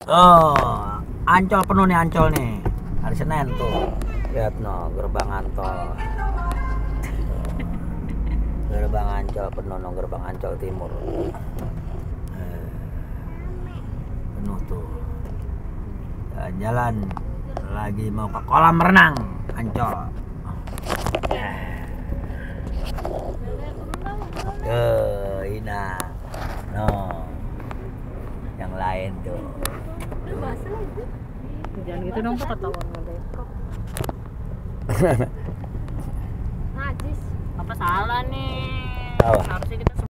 Oh, Ancol penuh nih, Ancol nih. Hari Senin tuh. Lihat no, gerbang Ancol. Gerbang Ancol penuh no, gerbang Ancol Timur. Penuh tuh. Jalan lagi mau ke kolam renang Ancol. Ina. No. Yang lain tuh. Jangan gitu dong, Pak, ketahuan ngedekok. Najis. Apa salah nih? Apa? Harusnya kita